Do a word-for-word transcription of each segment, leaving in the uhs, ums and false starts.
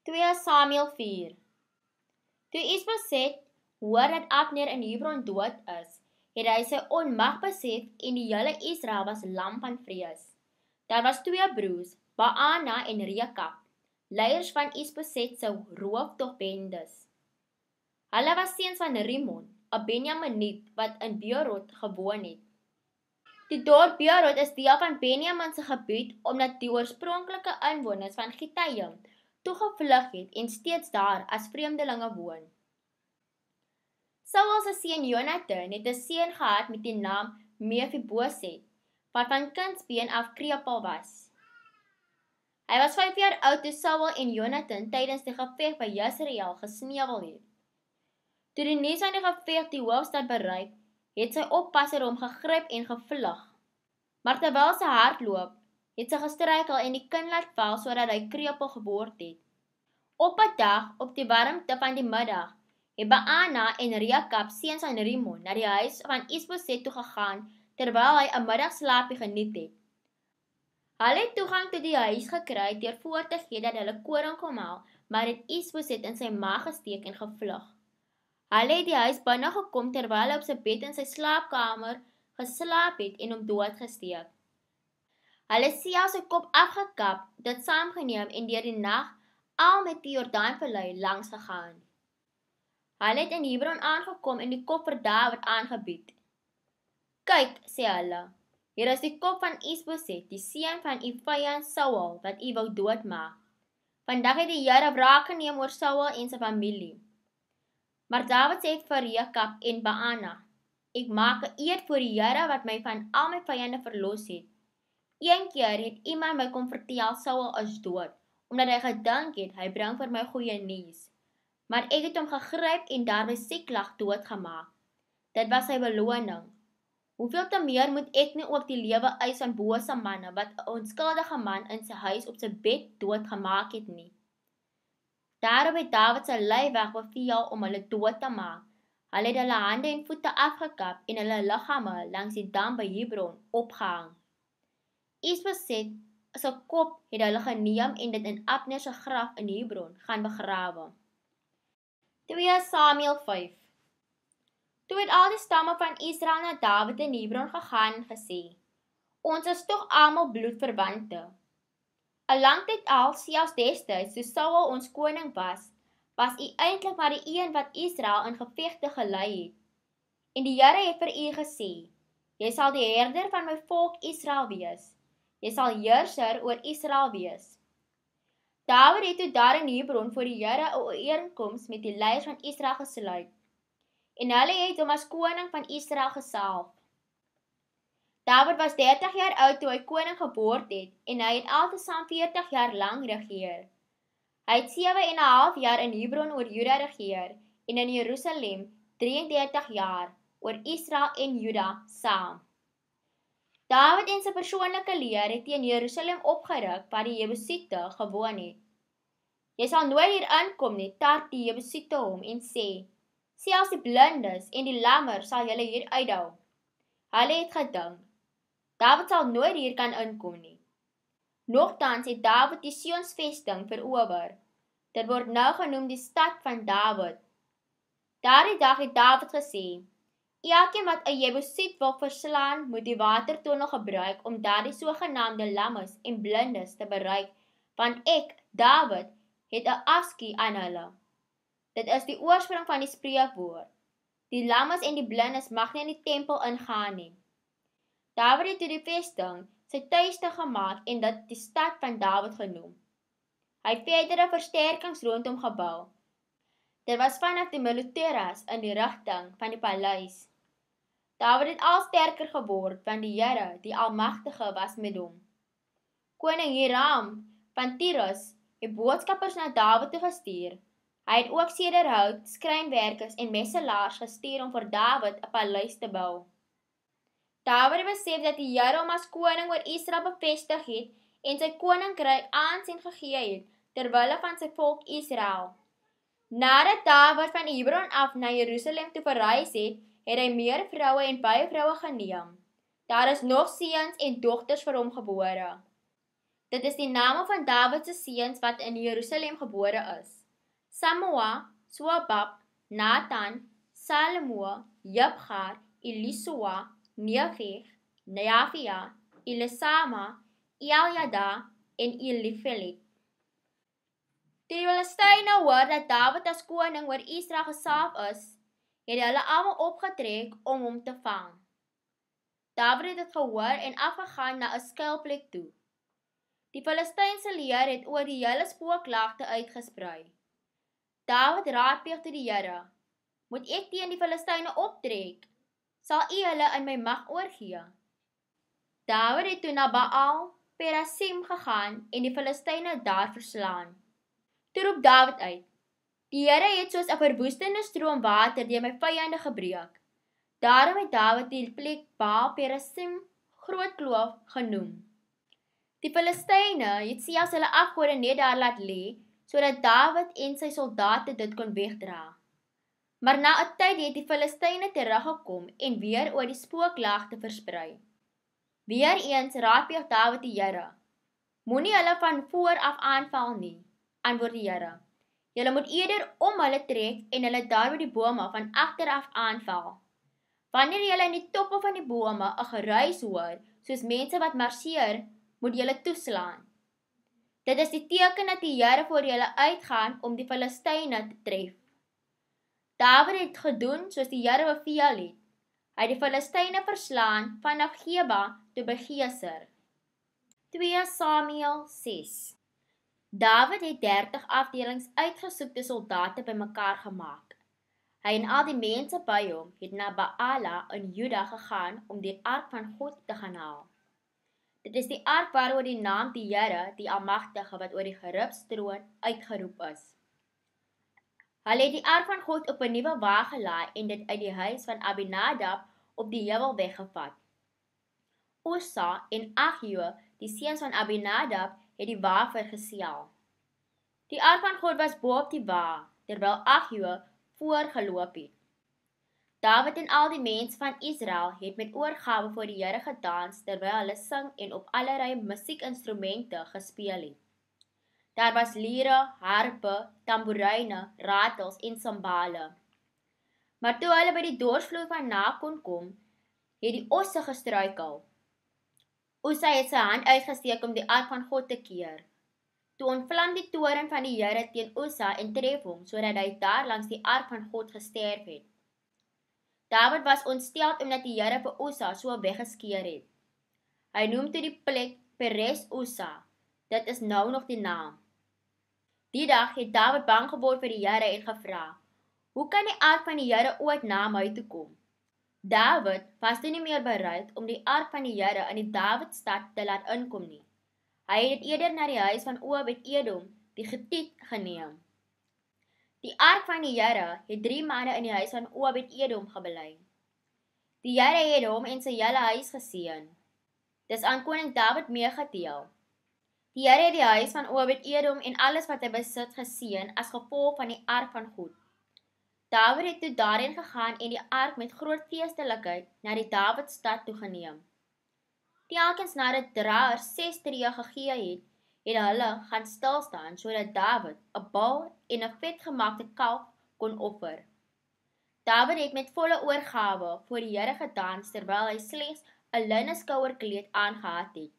twee Samuel vier. Toe Isboset hoor dat Abner in Hebron dood is, het hy sy onmag besef en die hele Israel was lam van vrees. Daar was twee broers, Baana en Rekab, leiers van Isboset se rooftogbendes. Hulle was seuns van Rimon, 'n Benjaminiet wat in Beerot gewoon het. Die dorp Beerot is deel van Benjamin se gebied omdat die oorspronklike inwoners van Gittayim toegevlug het en steeds daar as vreemdelinge woon. Saul se seun Jonathan het 'n seun gehad met die naam Mefiboset, wat van kindsbeen af krepeel was. Hy was vyf jaar oud toe Saul en Jonathan tydens die geveg by Jesreel gesneuwel het. Toe die nuus van die geveg die hoofstad bereik, het sy oppasser hom gegryp en gevlug. Maar terwyl sy hardloop, het sy gestruikel en die kind laat val sodat hy krepeel geword het. Op 'n dag, op die warmte van die middag, het Baana en Rekab, seuns van Rimon, na die huis van Isboset toe gegaan terwyl hy 'n middagslaapie geniet het. Hulle het toegang tot die huis gekry deur voor te gee dat hulle koring kom haal, maar het Isboset in sy maag gesteek en gevlug. Hulle het die huis binne gekom terwyl hy op sy bed in sy slaapkamer geslaap het en hom doodgesteek. Hulle het selfs sy kop afgekap, dit saamgeneem en deur die nag al met die Jordaanvallei langs gegaan. Hulle het in Hebron aangekom en die kop vir Dawid aangebied. Kyk, sê hulle, hier is die kop van Isboset, die seun van u vyand Saul, wat u wou doodmaak. Vandag het die Here wraak geneem oor Saul en sy familie. Maar Dawid sê vir Rekab en Baana, ek maak 'n eed voor die Here wat my van al my vyande verlos het. Een keer het iemand my kom vertel Saul is dood, omdat hy gedink het hy bring vir my goeie nuus. Maar ek het hom gegryp en daarby Siklag doodgemaak. Dit was sy beloning. Hoeveel te meer moet ek nie ook die lewe eis van bose manne wat 'n onskuldige man in sy huis op sy bed doodgemaak het nie. Daarop het Dawid sy leiwag beveel om hulle dood te maak. Hulle het hulle hande en voete afgekap en hulle liggame langs die dam by Hebron opgehang. Isboset se kop het hulle geneem en dit in Abner se graf in Hebron gaan begrawe. twee Samuel vyf. Toe het al die stamme van Israel na Dawid in Hebron gegaan en gesê, ons is tog almal bloedverwante. 'n Lang tyd al, selfs destyds, toe Saul ons koning was, was u eintlik maar die een wat Israel in gevegte gelei het. En die Here het vir u gesê, jy sal die herder van my volk Israel wees. Jy sal heerser oor Israel wees. Dawid het toe daar in Hebron voor die Here 'n ooreenkoms met die leiers van Israel gesluit. En hulle het hom as koning van Israel gesalf. Dawid was dertig jaar oud toe hy koning geword het en hy het altesaam veertig jaar lang regeer. Hy het sewe en 'n half jaar in Hebron oor Juda regeer en in Jerusalem drie en dertig jaar oor Israel en Juda saam. Dawid en sy persoonlike leer het teen Jerusalem opgeruk waar die Jebusiete gewoon het. Jy sal nooit hier inkom nie, tart die Jebusiete hom en sê, selfs die blindes en die lammer sal julle hier uithou. Hulle het gedink, Dawid sal nooit hier kan inkom nie. Nogtans het Dawid die Sionsvesting verower. Dit word nou genoem die stad van Dawid. Daardie dag het Dawid gesê, elkeen wat 'n Jebusiet wil verslaan, moet die watertonnel gebruik om daardie sogenaamde lammes en blindes te bereik, want ek, Dawid, het 'n afskie aan hulle. Dit is die oorsprong van die spreekwoord. Die lammes en die blindes mag nie in die tempel ingaan nie. Dawid het toe die vesting sy tuiste gemaak en dit die stad van Dawid genoem. Hy het verdere versterkings rondom gebou. Dit was vanaf die Meloteras in die rigting van die paleis. Dawid het al sterker geword, want die Here, die Almagtige, was met hom. Koning Hiram van Tyrus het boodskappers na Dawid toe gestuur. Hy het ook sederhout, skrynwerkers en messelaars gestuur om vir Dawid 'n paleis te bou. Dawid het besef dat die Here hom as koning oor Israel bevestig het en sy koninkryk aansien gegee het terwille van sy volk Israel. Nadat Dawid van Hebron af na Jerusalem toe verhuis het, het hy meer vroue en byvroue geneem. Daar is nog seuns en dogters vir hom gebore. Dit is die name van Dawid se seuns wat in Jerusalem gebore is: Samua, Sobab, Nathan, Salomo, Jibgar, Elisua, Nefeg, Neafia, Elisama, Eliada en Elifelet. Toe die Filistyne hoor dat Dawid as koning oor Israel gesalf is, het hulle almal opgetrek om hom te vang. Dawid het dit gehoor en afgegaan na 'n skuilplek toe. Die Filistynse leer het oor die hele spooklaagte uitgesprei. Dawid raadpleeg toe die Here: "Moet ek teen die Filistyne optrek? Sal U hulle in my mag oorgee?" Dawid het toe na Baal Perasim gegaan en die Filistyne daar verslaan. Toe roep Dawid uit: "Die Here het soos 'n verwoestende stroom water deur my vyande gebreek." Daarom het Dawid die plek Baal Perasim Groot Kloof genoem. Die Filistyne het selfs hulle afgode net daar laat lê, sodat Dawid en sy soldate dit kon wegdra. Maar na 'n tyd het die Filistyne teruggekom en weer oor die spooklaagte versprei. Weereens raadpleeg Dawid die Here: "Moenie hulle van voor af aanval nie," antwoord die Here. "Julle moet eerder om hulle trek en hulle daar by die bome van agter af aanval. Wanneer julle in die toppe van die bome 'n geruis hoor, soos mense wat marseer, moet julle toeslaan. Dit is die teken dat die Here voor julle uitgaan om die Filistyne te tref." Dawid het gedoen soos die Here beveel het. Hy het die Filistyne verslaan vanaf Geba tot by Geser. twee Samuel ses. Dawid het dertig afdelings uitgesoekte soldate bymekaar gemaak. Hy en al die mense by hom het na Baala in Juda gegaan om die ark van God te gaan haal. Dit is die ark waaroor die naam die Here, die Almagtige wat oor die geribs troon, uitgeroep is. Hulle het die ark van God op 'n nuwe wa gelaai en dit uit die huis van Abinadab op die heuwel weggevat. Ussa en Ahio, die seuns van Abinadab, het die wa vergesel. Die ark van God was bo op die wa, terwyl Ahio voorgeloop het. Dawid en al die mense van Israel het met oorgawe voor die Here gedans terwyl hulle sing en op allerlei musiekinstrumente gespeel het. Daar was liere, harpe, tamboeryne, ratels en simbale. Maar toe hulle by die dorsvloer van Nakon kom, het die osse gestruikel. Ussa het sy hand uitgesteek om die ark van God te keer. Toe ontvlam die toorn van die Here teen Ussa en tref hom, sodat hy daar langs die ark van God gesterf het. Dawid was ontsteld omdat die Here vir Ussa so weggeskeer het. Hy noem toe die plek Peres Ussa. Dit is nou nog die naam. Die dag het Dawid bang geword vir die Here en gevra: "Hoe kan die ark van die Here ooit na my toe kom?" Dawid was toe nie meer bereid om die ark van die Here in die Dawidstad te laat inkom nie. Hy het dit eerder na die huis van Obed-Edom, die Gitiet, geneem. Die ark van die Here het drie maande in die huis van Obed-Edom gebly. Die Here het hom en sy hele huis geseën. Dis aan koning Dawid meegeteel. Die Here het die huis van Obed-Edom en alles wat hy besit geseën as gevolg van die ark van God. Dawid het toe daarheen gegaan en die ark met groot feestelikheid na die Dawidstad toe geneem. Telkens nadat draers ses tree gegee het, het hulle gaan stilstaan sodat Dawid 'n bul en 'n vetgemaakte kalf kon offer. Dawid het met volle oorgawe voor die Here gedans terwyl hy slegs 'n linne skouerkleed aangehad het.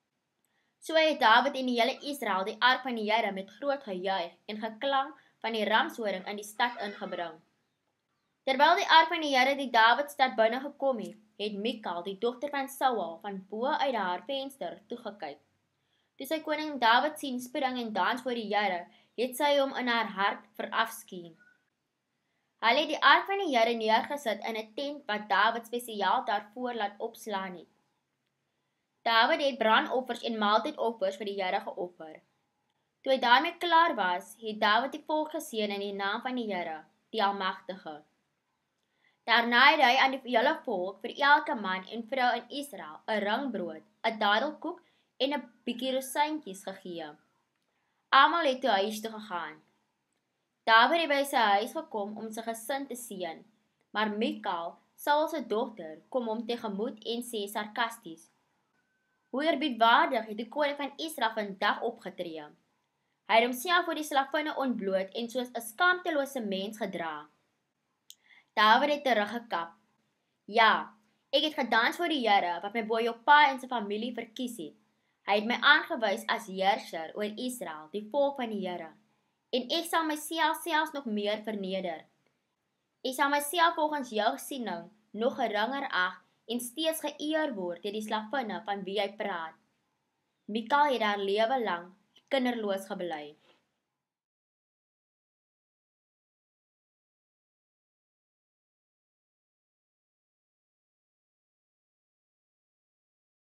So het Dawid en die hele Israel die ark van die Here met groot gejuig en geklank van die ramshoring in die stad ingebring. Terwyl die ark van die Here die Dawidstad binne gekom het, het Mikal, die dogter van Saul, van bo uit haar venster toegekyk. Toe sy koning Dawid sien spring en dans voor die Here, het sy hom in haar hart verafskuw. Hulle het die ark van die Here neergesit in 'n tent wat Dawid spesiaal daarvoor laat opslaan het. Dawid het brandoffers en maaltydoffers vir die Here geoffer. Toe hy daarmee klaar was, het Dawid die volk geseën in die naam van die Here, die Almagtige. Daarna het hy aan die hele volk, vir elke man en vrou in Israel, 'n ringbrood, 'n dadelkoek en 'n bietjie rosientjies gegee. Almal het toe huis toe gegaan. Dawid het by sy huis gekom om sy gesin te seën, maar Mikal, Saul se dogter, kom hom tegemoet en sê sarkasties: Hoe eerbiedwaardig het die koning van Israel vandag opgetree. Hy het homself voor die slavinne ontbloot en soos 'n skaamtelose mens gedra. Dawid het teruggekap. Ja, ek het gedans voor die Here wat my bo jou pa en sy familie verkies het. Hy het my aangewys as heerser oor Israel, die volk van die Here. En ek sal myself selfs nog meer verneder. Ek sal myself volgens jou siening nog geringer ag en steeds geëer word deur die slavinne van wie hy praat. Mikal het haar lewe lang kinderloos gebly.